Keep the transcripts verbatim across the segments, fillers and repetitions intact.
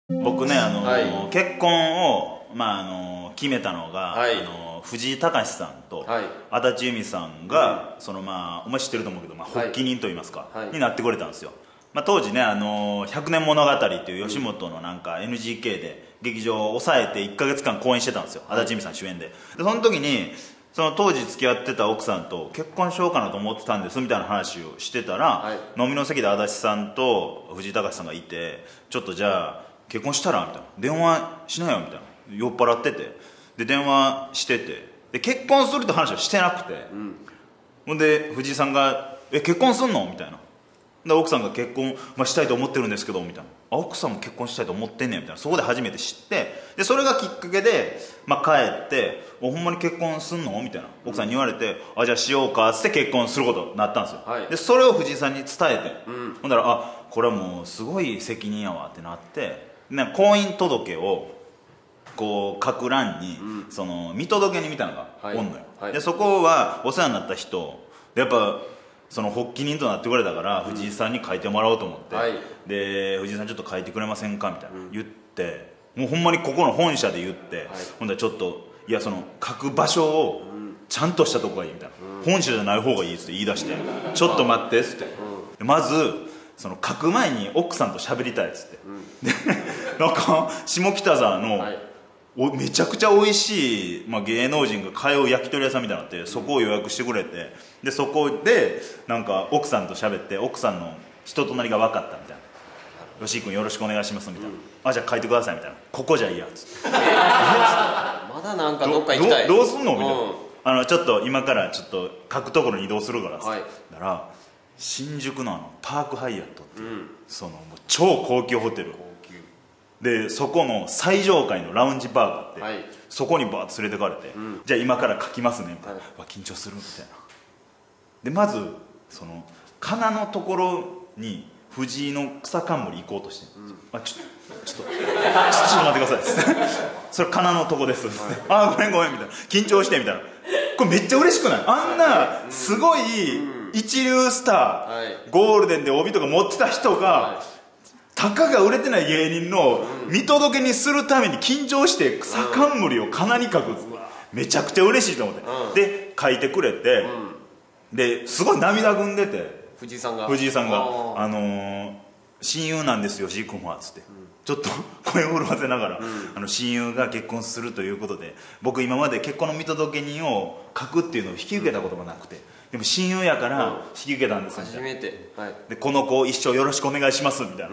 僕ね、あのはいー結婚を、まああのー決めたのが、 はいあのー藤井隆さんと、 はい足立由美さんが、そのまあお前知ってると思うけど、まあ、 はい発起人といいますか、 はいになってくれたんですよ。まあ、当時ね、あのー「ひゃくねん物語」っていう吉本のなんか エヌジーケー で劇場を抑えていっかげつかん公演してたんですよ、足立由美さん主演で。でその時にその当時付き合ってた奥さんと結婚しようかなと思ってたんですみたいな話をしてたら、 はい飲みの席で足立さんと藤井隆さんがいて「ちょっとじゃあ結婚したら?」みたいな「電話しなよ」みたいな、酔っ払ってて、で電話してて、で結婚するって話はしてなくて、 うんほんで藤井さんが「え結婚すんの?」みたいな。で奥さんが結婚、まあ、したいと思ってるんですけどみたいな「あ奥さんも結婚したいと思ってんねん」みたいな、そこで初めて知って、でそれがきっかけで、まあ、帰って「おほんまに結婚すんの?」みたいな奥さんに言われて「あじゃあしようか」っつって結婚することになったんですよ、 はいでそれを藤井さんに伝えて、 うんほんだら「あこれはもうすごい責任やわ」ってなって、ね、婚姻届をこう書く欄に、 うんその見届け人みたいなのがおんのよ、 はいはいでそこはお世話になった人で、やっぱその発起人となってくれたから、藤井さんに書いてもらおうと思って、 はいで藤井さんちょっと書いてくれませんかみたいな、言ってもうほんまにここの本社で言って、 はいほんだらちょっといやその書く場所をちゃんとしたとこがいいみたいな、本社じゃない方がいいっつって言い出して「ちょっと待って」っつって、でまずその書く前に奥さんと喋りたいっつって、でなんか下北沢の、 はいおめちゃくちゃ美味しい、まあ、芸能人が通う焼き鳥屋さんみたいなのあって、そこを予約してくれて、でそこでなんか奥さんと喋って、奥さんの人となりが分かったみたいな「吉井君よろしくお願いします」みたいな「あじゃあ書いてください」みたいな「ここじゃいいや」っつってまだなんかどっか行きたい。 どどうすんのみたいな、 うんあのちょっと今からちょっと書くところに移動するからっつって、 はいだから新宿のあのパークハイアットっていう、 うんそのもう超高級ホテル高級で、そこの最上階のラウンジバーがあって、 はいそこにバーッと連れてかれて、 んじゃあ今から書きますねみたいな、 はいわ緊張するみたいな。でまずそのかなのところに藤井の草冠行こうとして、うん、あちょちょっとちょっと待ってくださいっつってそれかなのとこですっつって、はい、あごめんごめんみたいな、緊張してみたいな、これめっちゃ嬉しくない？あんなすごい一流スター、 はい、 ゴールデンで帯とか持ってた人が、はい、たかが売れてない芸人の見届けにするために緊張して草冠をかなに書く、めちゃくちゃ嬉しいと思って、うん、で書いてくれて、うん、ですごい涙ぐんでて、 藤井さんが藤井さんが「あのー、親友なんですよ吉井君は」っつって、うん、ちょっと声を震わせながら、うん、あの親友が結婚するということで、僕今まで結婚の見届け人を書くっていうのを引き受けたことがなくて、でも親友やから引き受けたんですよ、 初めて、はい、 でこの子一生よろしくお願いしますみたいな、うん、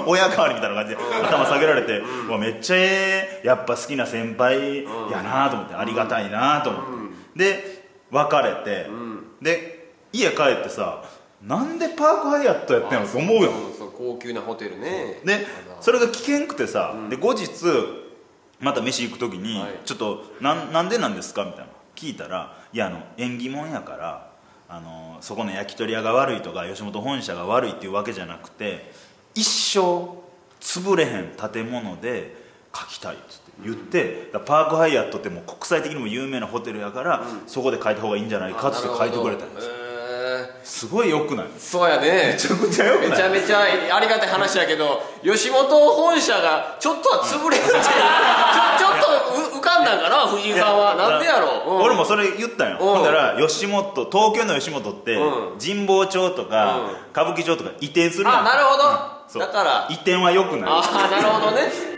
親代わりみたいな感じで頭下げられて、うん、わめっちゃええやっぱ好きな先輩やなと思って、うん、ありがたいなと思って、うん、で別れて、うん、で家帰ってさ、なんでパークハイアットやってんのと思うよ、 そう高級なホテルね。 でそれが危険くてさ、うん、で後日また飯行く時に、はい、ちょっとな ん, なんでなんですかみたいな聞いたら、いやあの縁起物やから、あのそこの焼き鳥屋が悪いとか吉本本社が悪いっていうわけじゃなくて、一生潰れへん建物で書きたいっつって言って、うん、パークハイアットってもう国際的にも有名なホテルやから、うん、そこで書いた方がいいんじゃないかっつって書いてくれたんですよ。すごごいよくない？ そうやね、 めちゃくちゃよくない？ めちゃめちゃありがたい話やけど、吉本本社がちょっとは潰れるって、うん、ちょ, ちょっと浮かんだんかな藤井さんは。なんでやろう、うん、俺もそれ言ったよ、うん、ほんだら吉本、東京の吉本って、うん、神保町とか、うん、歌舞伎町とか移転するやん。 あ、なるほど、うん、だから移転はよくない。 ああ、なるほどね